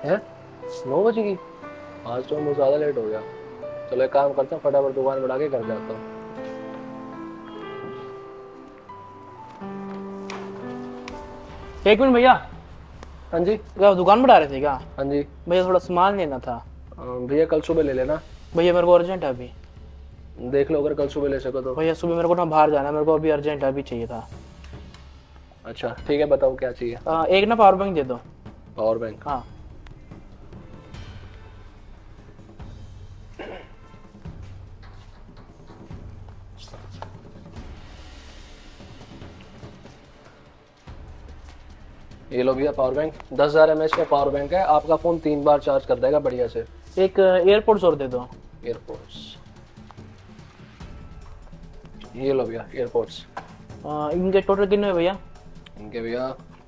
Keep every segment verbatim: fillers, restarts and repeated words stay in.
है नौ बजे की? आज तो मुझे ज्यादा लेट हो गया। चलो एक काम करता हूँ, फटाफट दुकान बढ़ा के घर जाता हूँ। एक मिनट भैया। हाँ जी। क्या दुकान बढ़ा रहे थे क्या? हाँ जी। भैया थोड़ा सामान लेना था। अ, भैया कल सुबह ले लेना। भैया मेरे को अर्जेंट है अभी। देख लो अगर कल सुबह ले सको तो। भैया सुबह मेरे को ना बाहर जाना है, मेरे को अभी अर्जेंट है, अभी चाहिए था। अच्छा ठीक है, बताओ क्या चाहिए। आ, एक ना पावर बैंक दे दो। Power bank? हाँ। ये लो भैया पावर बैंक, दस हजार एम एच का पावर बैंक है, आपका फोन तीन बार चार्ज कर देगा बढ़िया से। एक एयरपोर्ट्स और दे दो। एयरपोर्ट्स? ये लो भैया एयरपोर्ट्स। आ, इनके टोटल कितने हुए भैया? इनके भैया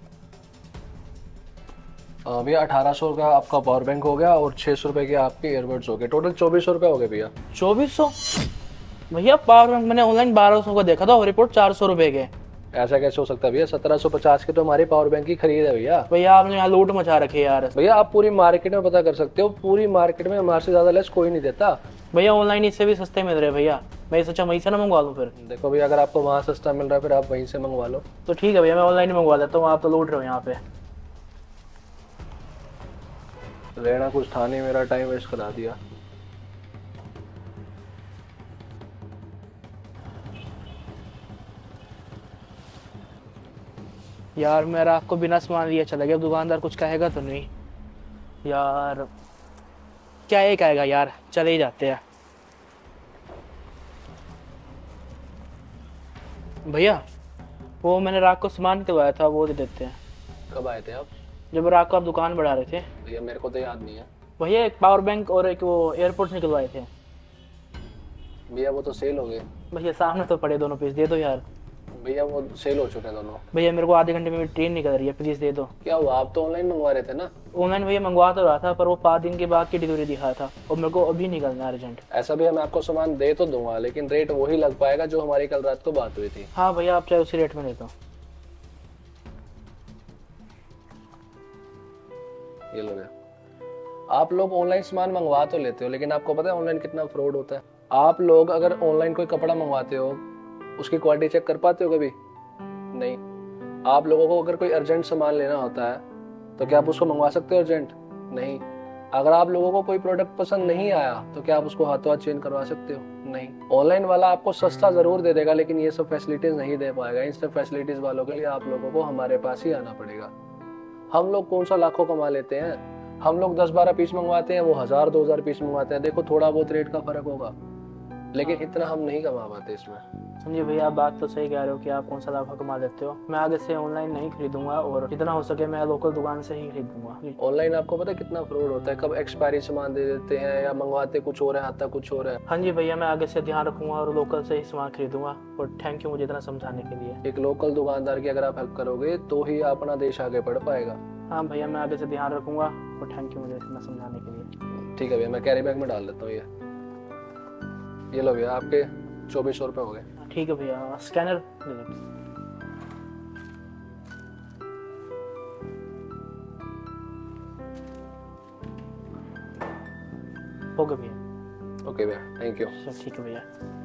अ, भैया अठारह सौ का आपका पावर बैंक हो गया और छः सौ रुपये के आपके एयरबड्स हो गए, टोटल चौबीस सौ रुपये हो गए भैया। चौबीस सौ? भैया पावर बैंक मैंने ऑनलाइन बारह सौ का देखा था और रिपोर्ट चार सौ रुपए के। ऐसा कैसे हो सकता है भैया, सत्रह सौ पचास के तो हमारी पावर बैंक की खरीद है भैया। भैया आपने यहाँ लूट मचा रखी है यार। भैया आप पूरी मार्केट में पता कर सकते हो, पूरी मार्केट में हमारे से ज़्यादा लेस कोई नहीं देता। भैया ऑनलाइन इससे भी सस्ते मिल रहे हैं भैया, मैं इसे अच्छा वहीं से ना मंगवा लूँ फिर। देखो भैया अगर आपको वहाँ सस्ता मिल रहा है फिर आप वहीं से मंगवा लो। तो ठीक है भैया, मैं ऑनलाइन ही मंगवा देता हूँ, आप तो लूट रहे हो यहाँ पे। लेना कुछ था नहीं, मेरा टाइम वेस्ट करा दिया। यार मेरा आपको बिना सामान लिए चला गया, दुकानदार कुछ कहेगा तो नहीं यार? क्या ही कहेगा यार, चले ही जाते हैं। भैया वो मैंने रात को सामान निकलवाया था, वो दे देते हैं। कब आए थे आप? जब रात को आप दुकान बढ़ा रहे थे। भैया मेरे को तो याद नहीं है। भैया एक पावर बैंक और एक वो एयरपोर्ट्स निकलवाए थे। भैया वो तो सेल हो गए। भैया सामने तो पड़े दोनों पीस, दे दो यार। भैया वो सेल हो चुके हैं दोनों। भैया मेरे को आधे घंटे में ट्रेन निकल रही है, प्लीज़ दे दो। क्या हुआ, आप तो ऑनलाइन मंगवा रहे थे ना? ऑनलाइन भैया मंगवा तो रहा था, पर वो पाँच दिन के बाद की डिलीवरी दिखा था और मेरे को अभी निकलना है अर्जेंट। ऐसा भी मैं आपको सामान दे तो दूंगा, लेकिन रेट वही लग पाएगा जो हमारी कल रात को बात हुई थी। हाँ भैया आप चाहे उसी रेट में दे दो। ये लो भैया। आप लोग ऑनलाइन सामान मंगवा तो लेते हो, लेकिन आपको पता है ऑनलाइन कितना फ्रॉड होता है? आप लोग अगर ऑनलाइन कोई कपड़ा मंगवाते हो, उसकी क्वालिटी चेक कर पाते हो कभी? नहीं। आप लोगों को अगर कोई अर्जेंट सामान लेना होता है तो क्या आप उसको मंगवा सकते हो अर्जेंट? नहीं। अगर आप लोगों को कोई प्रोडक्ट पसंद नहीं आया तो क्या आप उसको हाथों हाथ चेंज करवा सकते हो? नहीं। ऑनलाइन वाला आपको सस्ता जरूर दे देगा, लेकिन ये सब फैसिलिटीज नहीं दे पाएगा। इन सब फैसिलिटीज वालों के लिए आप लोगों को हमारे पास ही आना पड़ेगा। हम लोग कौन सा लाखों कमा लेते हैं, हम लोग दस बारह पीस मंगवाते हैं, वो हजार दो हजार पीस मंगवाते हैं। देखो थोड़ा बहुत रेट का फर्क होगा, लेकिन इतना हम नहीं कमा पाते इसमें। समझिए भैया, आप बात तो सही कह रहे हो कि आप कौन सा लाभा कमा लेते हो। मैं आगे से ऑनलाइन नहीं खरीदूंगा और जितना हो सके मैं लोकल दुकान से ही खरीदूंगा। ऑनलाइन आपको पता है कितना फ्रॉड होता है, कब एक्सपायरी सामान दे देते हैं या मंगवाते कुछ और है आता कुछ और है। हाँ जी भैया, मैं आगे से ध्यान रखूंगा और लोकल से ही सामान खरीदूंगा। और थैंक यू मुझे इतना समझाने के लिए। एक लोकल दुकानदार की अगर आप हेल्प करोगे तो ही अपना देश आगे बढ़ पाएगा। हाँ भैया, मैं आगे से ध्यान रखूंगा और थैंक यू मुझे इतना समझाने के लिए। ठीक है भैया, मैं कैरी बैग में डाल देता हूँ। ये ये लो भैया, आपके चौबीस सौ रुपये हो गए। ठीक है भैया, स्कैनर दे दो। हो गया भैया। ओके भैया, थैंक यू। चलो ठीक है भैया।